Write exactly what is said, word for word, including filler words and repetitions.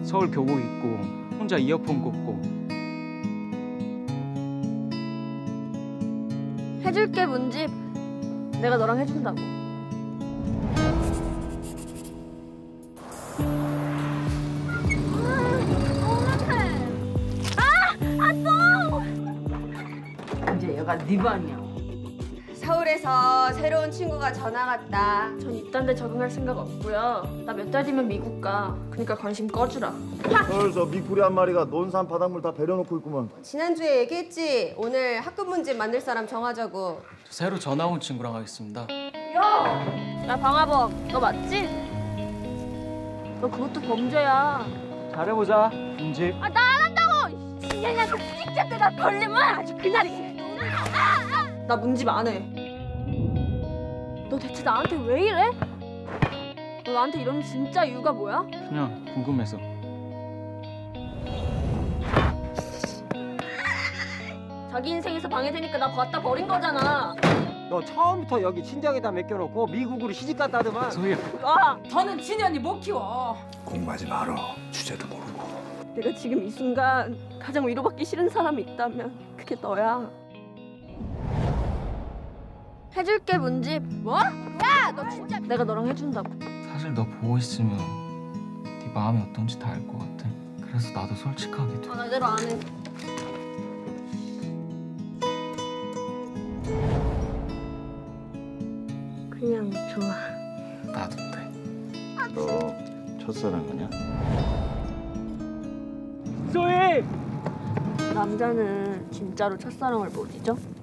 서울 교복 입고 혼자 이어폰 꽂고. 해줄게 문집. 내가 너랑 해준다고. 이제 얘가 네 반이야. 서울에서 새로운 친구가 전화 왔다. 전 이딴 데 적응할 생각 없고요. 나 몇 달 뒤면 미국 가. 그러니까 관심 꺼주라. 서울서 미꾸리 한 마리가 논산 바닷물 다 배려놓고 있구만. 지난주에 얘기했지? 오늘 학급 문제 만들 사람 정하자고. 새로 전화 온 친구랑 하겠습니다. 야 방화범, 너 맞지? 너 그것도 범죄야. 잘해보자, 문집. 아 나 안 한다고! 진현이한테 찍잡 때가 걸리면 아주 그날이. 나 문집 안 해. 너 대체 나한테 왜 이래? 너 나한테 이런 진짜 이유가 뭐야? 그냥 궁금해서. 자기 인생에서 방해되니까 나 갖다 버린 거잖아. 너 처음부터 여기 친정에다 맡겨놓고 미국으로 시집 갔다더만. 소희야. 아! 더는 진현이 못 키워. 공부하지 말어. 주제도 모르고. 내가 지금 이 순간 가장 위로받기 싫은 사람이 있다면 그게 너야. 해줄게 문집. 뭐? 야! 너 진짜 내가 너랑 해준다고. 사실 너 보고 있으면 네 마음이 어떤지 다 알 것 같아. 그래서 나도 솔직하게 돼. 아, 나 이대로 안 해. 그냥 좋아. 나도 돼. 너 첫사랑이냐? 소희! 남자는 진짜로 첫사랑을 못 잊어?